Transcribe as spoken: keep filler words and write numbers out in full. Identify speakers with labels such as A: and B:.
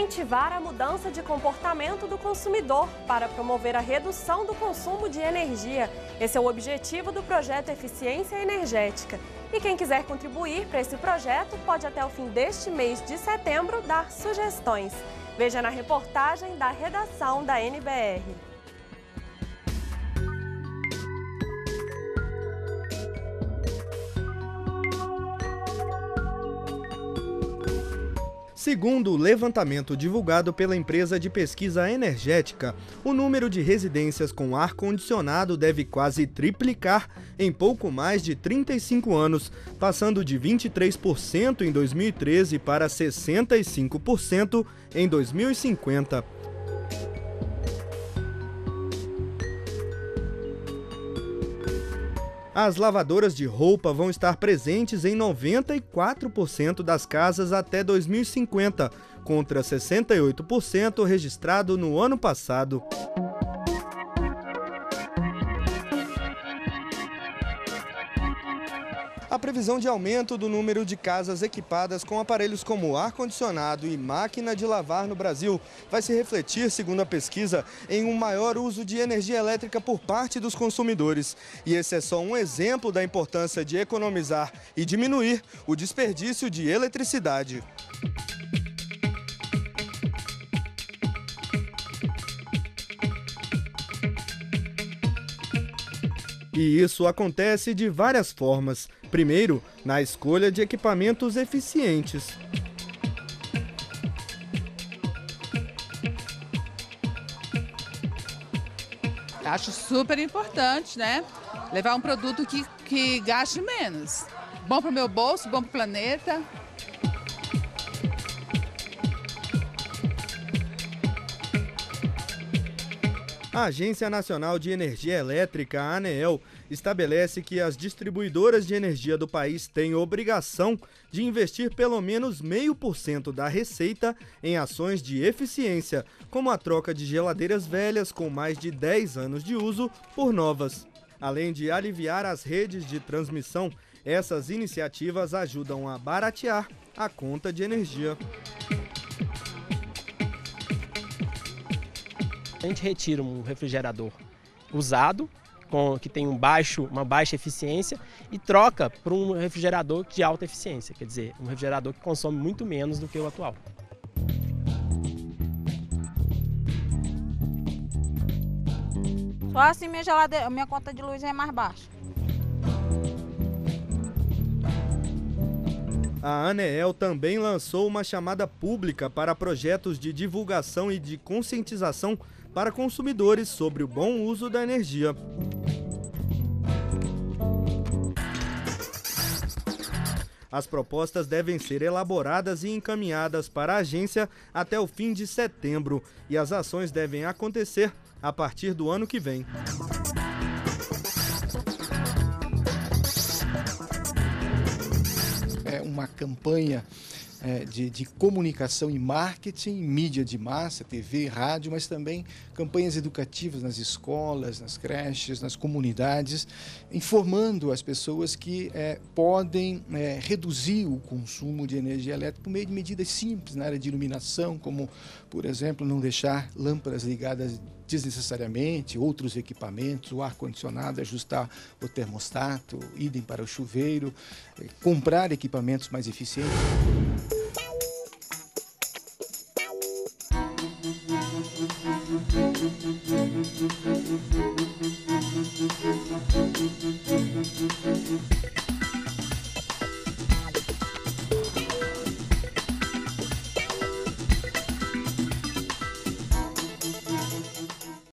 A: incentivar a mudança de comportamento do consumidor para promover a redução do consumo de energia. Esse é o objetivo do projeto Eficiência Energética. E quem quiser contribuir para esse projeto pode até o fim deste mês de setembro dar sugestões. Veja na reportagem da redação da N B R.
B: Segundo o levantamento divulgado pela empresa de pesquisa energética, o número de residências com ar-condicionado deve quase triplicar em pouco mais de trinta e cinco anos, passando de vinte e três por cento em dois mil e treze para sessenta e cinco por cento em dois mil e cinquenta. As lavadoras de roupa vão estar presentes em noventa e quatro por cento das casas até dois mil e cinquenta, contra sessenta e oito por cento registrado no ano passado. A previsão de aumento do número de casas equipadas com aparelhos como ar-condicionado e máquina de lavar no Brasil vai se refletir, segundo a pesquisa, em um maior uso de energia elétrica por parte dos consumidores. E esse é só um exemplo da importância de economizar e diminuir o desperdício de eletricidade. E isso acontece de várias formas. Primeiro, na escolha de equipamentos eficientes.
C: Acho super importante, né? Levar um produto que, que gaste menos. Bom para o meu bolso, bom para o planeta.
B: A Agência Nacional de Energia Elétrica, a ANEEL, estabelece que as distribuidoras de energia do país têm obrigação de investir pelo menos meio por cento da receita em ações de eficiência, como a troca de geladeiras velhas com mais de dez anos de uso por novas. Além de aliviar as redes de transmissão, essas iniciativas ajudam a baratear a conta de energia.
D: A gente retira um refrigerador usado, com, que tem um baixo, uma baixa eficiência, e troca por um refrigerador de alta eficiência, quer dizer, um refrigerador que consome muito menos do que o atual.
E: Só assim minha geladeira, minha conta de luz é mais baixa.
B: A ANEEL também lançou uma chamada pública para projetos de divulgação e de conscientização para consumidores sobre o bom uso da energia. As propostas devem ser elaboradas e encaminhadas para a agência até o fim de setembro, e as ações devem acontecer a partir do ano que vem.
F: É uma campanha é, de, de comunicação e marketing, mídia de massa, T V, rádio, mas também campanhas educativas nas escolas, nas creches, nas comunidades, informando as pessoas que é, podem é, reduzir o consumo de energia elétrica por meio de medidas simples na área de iluminação, como, por exemplo, não deixar lâmpadas ligadas desnecessariamente, outros equipamentos, o ar-condicionado, ajustar o termostato, idem para o chuveiro, comprar equipamentos mais eficientes.